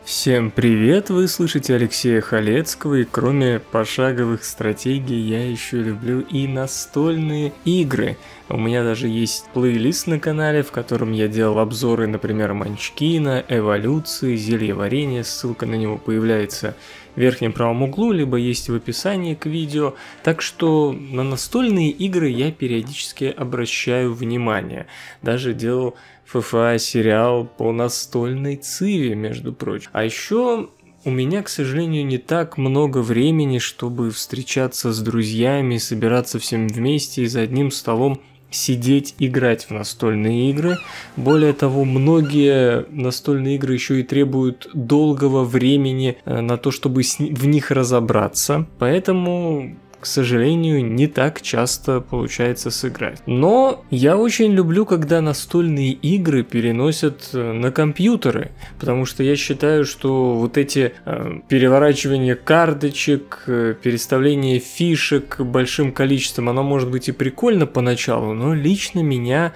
Всем привет! Вы слышите Алексея Халецкого, и кроме пошаговых стратегий я еще люблю и настольные игры. У меня даже есть плейлист на канале, в котором я делал обзоры, например, Манчкина, Эволюции, Зельеварения, ссылка на него появляется в верхнем правом углу, либо есть в описании к видео. Так что на настольные игры я периодически обращаю внимание. Даже делал ФФА сериал по настольной циве, между прочим. А еще у меня, к сожалению, не так много времени, чтобы встречаться с друзьями, собираться всем вместе и за одним столом сидеть, играть в настольные игры. Более того, многие настольные игры еще и требуют долгого времени на то, чтобы в них разобраться. Поэтому, к сожалению, не так часто получается сыграть. Но я очень люблю, когда настольные игры переносят на компьютеры, потому что я считаю, что вот эти переворачивания карточек, переставление фишек большим количеством, оно может быть и прикольно поначалу, но лично меня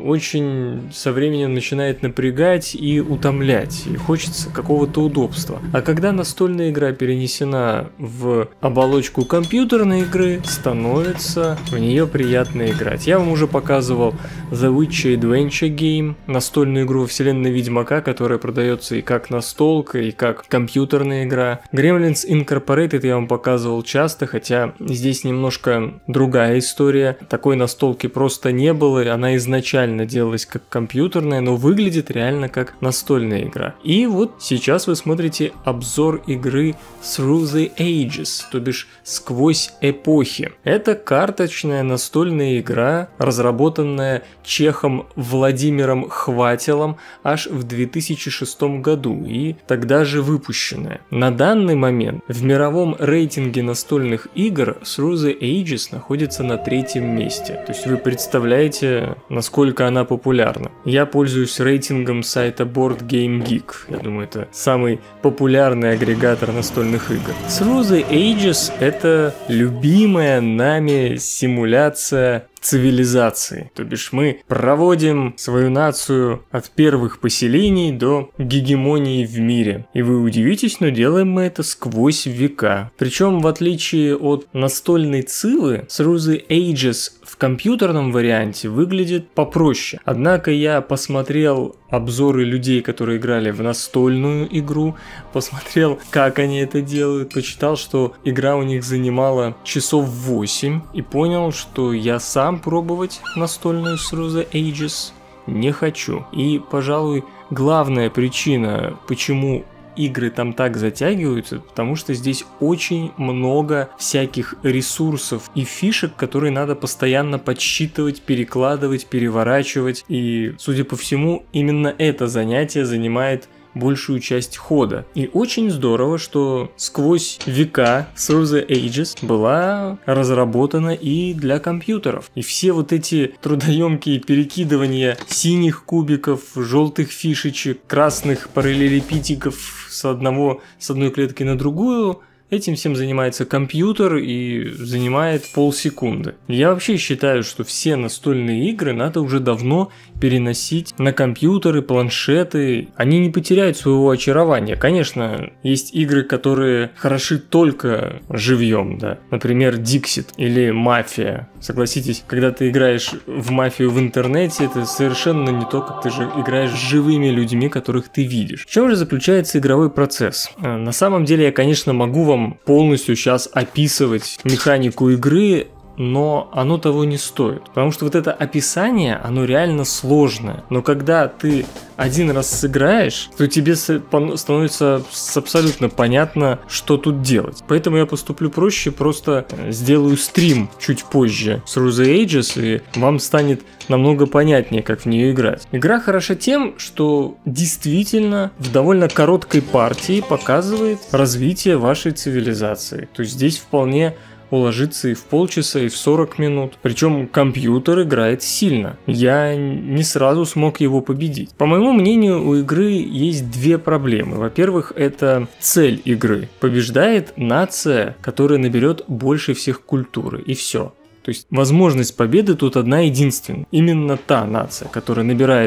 очень со временем начинает напрягать и утомлять, и хочется какого-то удобства. А когда настольная игра перенесена в оболочку компьютерной игры, становится в нее приятно играть. Я вам уже показывал The Witcher Adventure Game, настольную игру во вселенной Ведьмака, которая продается и как настолка, и как компьютерная игра. Gremlins Incorporated я вам показывал часто, хотя здесь немножко другая история. Такой настолки просто не было, она изначально делалась как компьютерная, но выглядит реально как настольная игра. И вот сейчас вы смотрите обзор игры Through the Ages, то бишь сквозь эпохи. Это карточная настольная игра, разработанная чехом Владимиром Хвателом аж в 2006 году и тогда же выпущенная. На данный момент в мировом рейтинге настольных игр Through the Ages находится на 3-м месте. То есть вы представляете, насколько она популярна. Я пользуюсь рейтингом сайта Board Game Geek. Я думаю, это самый популярный агрегатор настольных игр. Through the Ages — это любимая нами симуляция цивилизации. То бишь мы проводим свою нацию от первых поселений до гегемонии в мире. И вы удивитесь, но делаем мы это сквозь века. Причем, в отличие от настольной цивы, Through the Ages в компьютерном варианте выглядит попроще. Однако я посмотрел обзоры людей, которые играли в настольную игру, посмотрел, как они это делают, почитал, что игра у них занимала часов 8, и понял, что я сам пробовать настольную Through the Ages не хочу. И, пожалуй, главная причина, почему игры там так затягиваются, потому что здесь очень много всяких ресурсов и фишек, которые надо постоянно подсчитывать, перекладывать, переворачивать. И, судя по всему, именно это занятие занимает большую часть хода. И очень здорово, что сквозь века Through the Ages была разработана и для компьютеров. И все вот эти трудоемкие перекидывания синих кубиков, желтых фишечек, красных параллелепипедиков с одной клетки на другую, этим всем занимается компьютер и занимает полсекунды. Я вообще считаю, что все настольные игры надо уже давно переносить на компьютеры, планшеты. Они не потеряют своего очарования. Конечно, есть игры, которые хороши только живьем, да. Например, Dixit или Мафия. Согласитесь, когда ты играешь в Мафию в интернете, это совершенно не то, как ты же играешь с живыми людьми, которых ты видишь. В чем же заключается игровой процесс? На самом деле я, конечно, могу вам полностью сейчас описывать механику игры, но оно того не стоит. Потому что вот это описание, оно реально сложное. Но когда ты один раз сыграешь, то тебе становится абсолютно понятно, что тут делать. Поэтому я поступлю проще, просто сделаю стрим чуть позже Through the Ages, и вам станет намного понятнее, как в нее играть. Игра хороша тем, что действительно в довольно короткой партии показывает развитие вашей цивилизации. То есть здесь вполне уложиться и в полчаса, и в 40 минут. Причем компьютер играет сильно. Я не сразу смог его победить. По моему мнению, у игры есть две проблемы. Во-первых, это цель игры. Побеждает нация, которая наберет больше всех культуры. И все. То есть возможность победы тут одна единственная. Именно та нация, которая набирает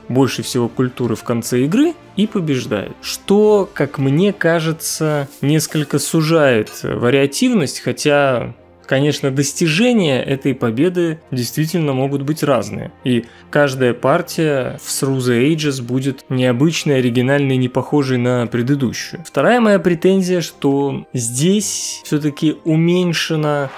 больше всего культуры в конце игры и побеждает. Что, как мне кажется, несколько сужает вариативность, хотя... Конечно, достижения этой победы действительно могут быть разные. И каждая партия в Through the Ages будет необычной, оригинальной, не похожей на предыдущую. Вторая моя претензия, что здесь все-таки уменьшено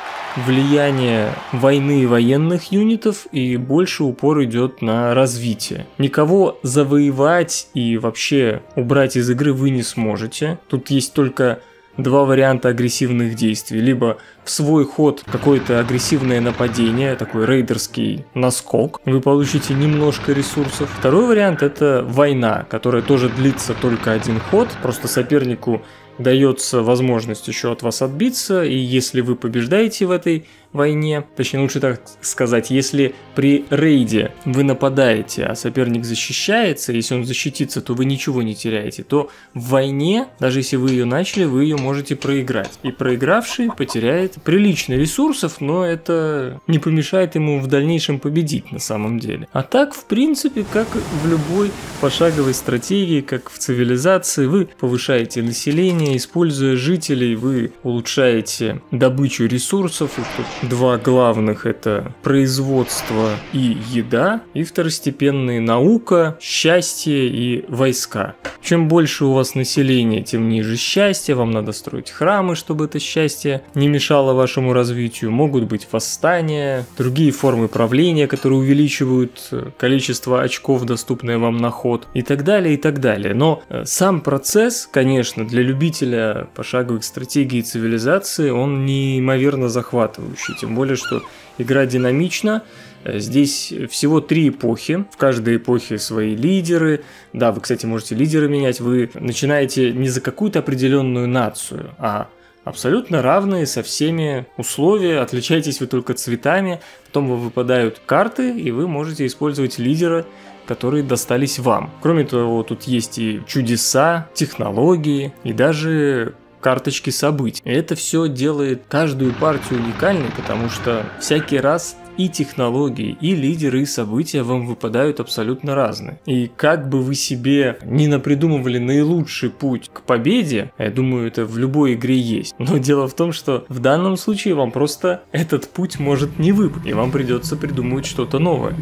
влияние войны и военных юнитов, и больше упор идет на развитие. Никого завоевать и вообще убрать из игры вы не сможете. Тут есть только два варианта агрессивных действий. Либо в свой ход какое-то агрессивное нападение, такой рейдерский наскок, вы получите немножко ресурсов. Второй вариант — это война, которая тоже длится только один ход, просто сопернику дается возможность еще от вас отбиться, и если вы побеждаете в этой войне, точнее лучше так сказать, если при рейде вы нападаете, а соперник защищается, если он защитится, то вы ничего не теряете, то в войне, даже если вы ее начали, вы ее можете проиграть. И проигравший потеряет прилично ресурсов, но это не помешает ему в дальнейшем победить на самом деле. А так, в принципе, как в любой пошаговой стратегии, как в цивилизации, вы повышаете население, используя жителей, вы улучшаете добычу ресурсов. И тут два главных — это производство и еда, и второстепенные — наука, счастье и войска. Чем больше у вас населения, тем ниже счастье, вам надо строить храмы, чтобы это счастье не мешало вашему развитию, могут быть восстания, другие формы правления, которые увеличивают количество очков, доступное вам на ход, и так далее, и так далее. Но сам процесс, конечно, для любителя пошаговых стратегий и цивилизации, он неимоверно захватывающий, тем более, что игра динамична. Здесь всего 3 эпохи, в каждой эпохе свои лидеры. Да, вы, кстати, можете лидеры менять, вы начинаете не за какую-то определенную нацию, а абсолютно равные со всеми условия, отличаетесь вы только цветами, потом вам выпадают карты, и вы можете использовать лидера, которые достались вам. Кроме того, тут есть и чудеса, технологии, и даже карточки событий. И это все делает каждую партию уникальной, потому что всякий раз и технологии, и лидеры, и события вам выпадают абсолютно разные. И как бы вы себе не напридумывали наилучший путь к победе, я думаю, это в любой игре есть. Но дело в том, что в данном случае вам просто этот путь может не выпасть, и вам придется придумывать что-то новое.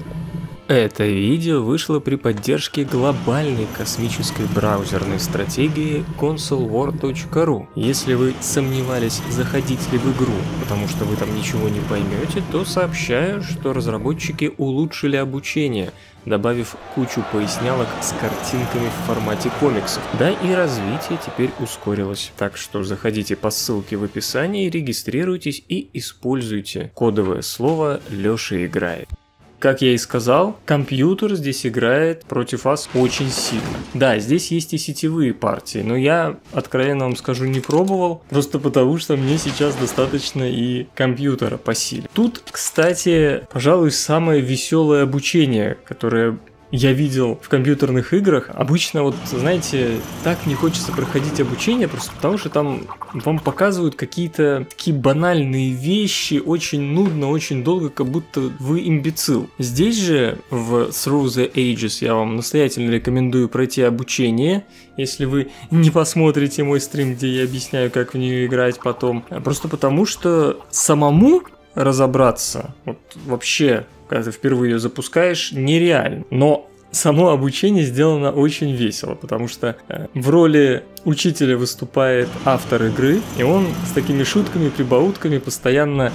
Это видео вышло при поддержке глобальной космической браузерной стратегии consolewar.ru. Если вы сомневались, заходить ли в игру, потому что вы там ничего не поймете, то сообщаю, что разработчики улучшили обучение, добавив кучу пояснялок с картинками в формате комиксов. Да и развитие теперь ускорилось. Так что заходите по ссылке в описании, регистрируйтесь и используйте кодовое слово «Лёша играет». Как я и сказал, компьютер здесь играет против вас очень сильно. Да, здесь есть и сетевые партии, но я, откровенно вам скажу, не пробовал, просто потому что мне сейчас достаточно и компьютера по силе. Тут, кстати, пожалуй, самое веселое обучение, которое я видел в компьютерных играх. Обычно, вот, знаете, так не хочется проходить обучение, просто потому что там вам показывают какие-то такие банальные вещи, очень нудно, очень долго, как будто вы имбецил. Здесь же, в Through the Ages, я вам настоятельно рекомендую пройти обучение, если вы не посмотрите мой стрим, где я объясняю, как в нее играть потом. Просто потому что самому разобраться, вот вообще, когда ты впервые ее запускаешь, нереально. Но само обучение сделано очень весело, потому что в роли учителя выступает автор игры, и он с такими шутками, прибаутками, постоянно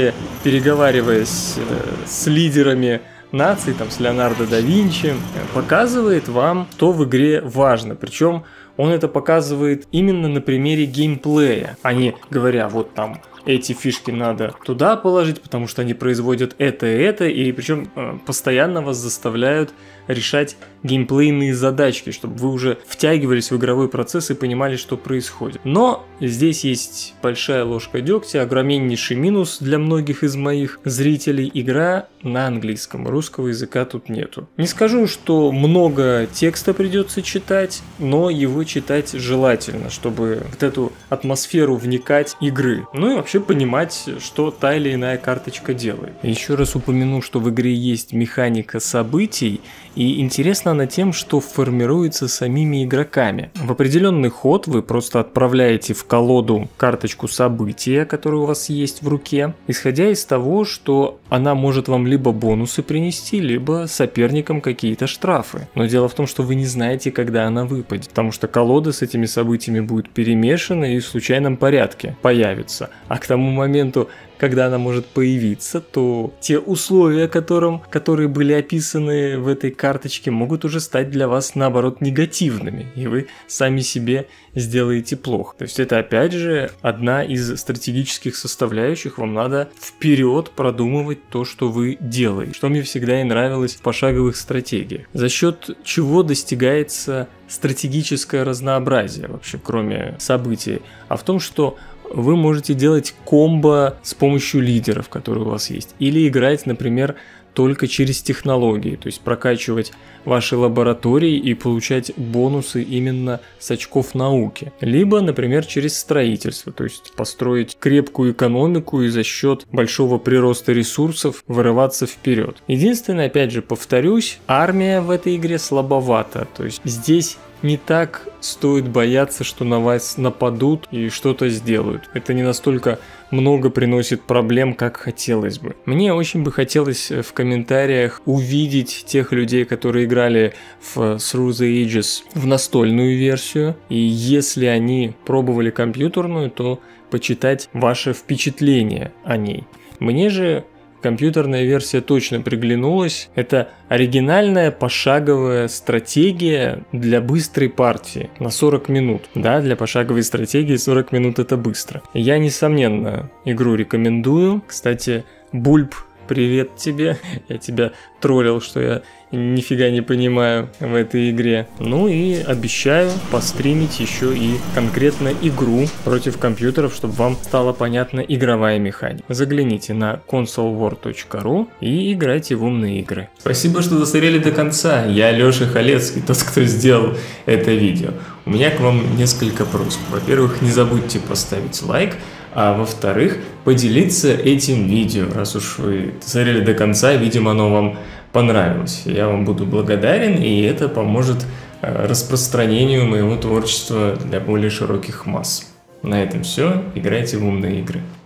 переговариваясь с лидерами наций, там, с Леонардо да Винчи, показывает вам, что в игре важно. Причем он это показывает именно на примере геймплея, а не говоря, вот там эти фишки надо туда положить, потому что они производят это и это, и причем постоянно вас заставляют решать геймплейные задачки, чтобы вы уже втягивались в игровой процесс и понимали, что происходит. Но здесь есть большая ложка дегтя, огромнейший минус для многих из моих зрителей. Игра на английском, русского языка тут нету. Не скажу, что много текста придется читать, но его читать желательно, чтобы в эту атмосферу вникать игры. Ну и вообще понимать, что та или иная карточка делает. Еще раз упомяну, что в игре есть механика событий, И интересна она тем, что формируется самими игроками. В определенный ход вы просто отправляете в колоду карточку события, которая у вас есть в руке, исходя из того, что она может вам либо бонусы принести, либо соперникам какие-то штрафы. Но дело в том, что вы не знаете, когда она выпадет, потому что колода с этими событиями будет перемешана и в случайном порядке появится. А к тому моменту, когда она может появиться, то те условия, которые были описаны в этой карточке, могут уже стать для вас, наоборот, негативными, и вы сами себе сделаете плохо. То есть это, опять же, одна из стратегических составляющих. Вам надо вперед продумывать то, что вы делаете, что мне всегда и нравилось в пошаговых стратегиях. За счет чего достигается стратегическое разнообразие вообще, кроме событий, а в том, что вы можете делать комбо с помощью лидеров, которые у вас есть, или играть, например, только через технологии, то есть прокачивать ваши лаборатории и получать бонусы именно с очков науки. Либо, например, через строительство, то есть построить крепкую экономику и за счет большого прироста ресурсов вырываться вперед. Единственное, опять же, повторюсь, армия в этой игре слабовата, то есть здесь не так стоит бояться, что на вас нападут и что-то сделают. Это не настолько много приносит проблем, как хотелось бы. Мне очень бы хотелось в комментариях увидеть тех людей, которые играли в Through the Ages в настольную версию. И если они пробовали компьютерную, то почитать ваше впечатление о ней. Мне же компьютерная версия точно приглянулась. Это оригинальная пошаговая стратегия для быстрой партии на 40 минут. Да, для пошаговой стратегии 40 минут это быстро. Я, несомненно, игру рекомендую. Кстати, Бульб, привет тебе. Я тебя троллил, что я нифига не понимаю в этой игре. Ну и обещаю постримить еще и конкретно игру против компьютеров, чтобы вам стала понятна игровая механика. Загляните на consolewar.ru и играйте в умные игры. Спасибо, что досмотрели до конца. Я Леша Халецкий, тот, кто сделал это видео. У меня к вам несколько просьб. Во-первых, не забудьте поставить лайк. А во-вторых, поделиться этим видео, раз уж вы смотрели до конца, видимо, оно вам понравилось. Я вам буду благодарен, и это поможет распространению моего творчества для более широких масс. На этом все. Играйте в умные игры.